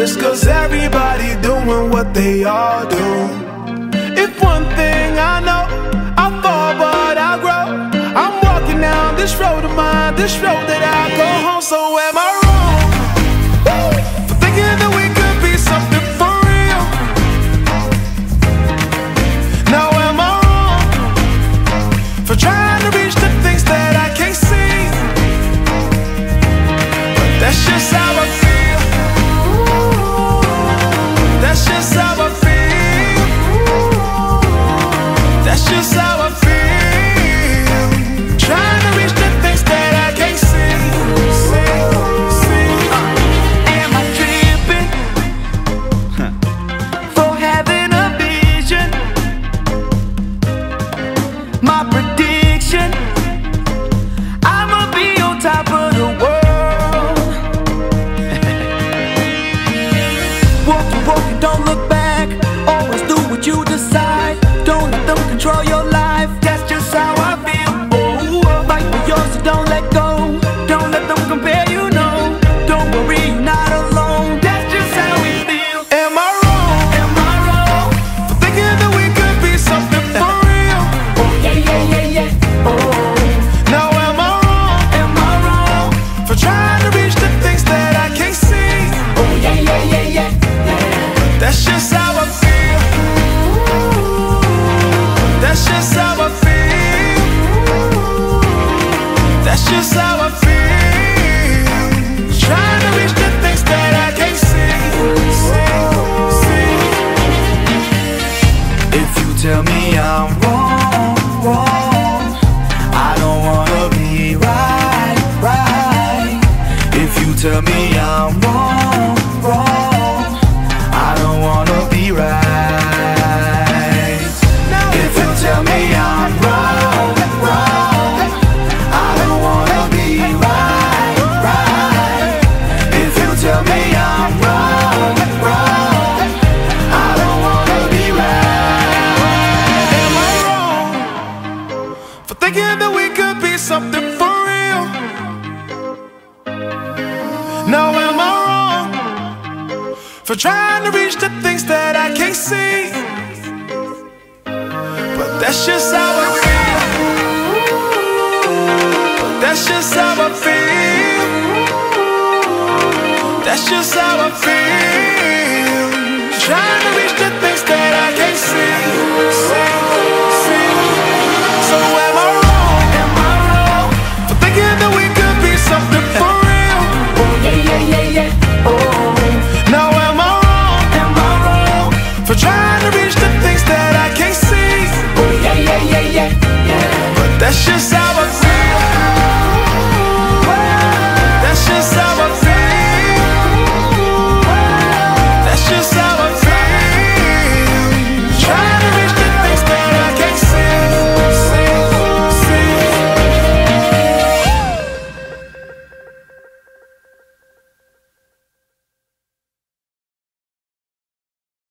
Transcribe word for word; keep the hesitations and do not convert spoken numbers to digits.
just cause everybody doing what they all do. If one thing I know, I fall but I grow. I'm walking down this road of mine, this road that I go home. So am I wrong for thinking that we could be something for real? Now am I wrong for trying to reach the things that I can't see? But that's just how I feel. That's just how I feel. That's just how I feel. Trying to reach the things that I can't see. See, see. Am I tripping for having a vision? My prediction, I'ma be on top of the world. Walk to walk and don't look back. Always do what you decide. Don't let them control your life. That's just how I feel. Oh, fight for yours, so don't let go. Don't let them compare you, no. Don't worry, you're not alone. That's just how we feel. Am I wrong? Am I wrong? For thinking that we could be something for real? Oh yeah, yeah, yeah, yeah. Oh, Now am I wrong am I wrong? for trying to reach the things that I can't see? Oh yeah, yeah, yeah, yeah, yeah. That's just how I feel. That's just how I feel. That's just how I feel. Trying to reach the things that I can't see. See, see. If you tell me I'm wrong, wrong, I don't wanna be right, right. If you tell me I'm wrong, wrong, I don't wanna be right. If you tell me I'm wrong, wrong, I don't wanna be right, right. If you tell me I'm wrong, wrong, I don't wanna be right. Am I wrong for thinking that we could be something for real? Now am I wrong for trying to reach the things that I can't see? But that's just how I feel. But that's just how I feel. That's just how I feel. Trying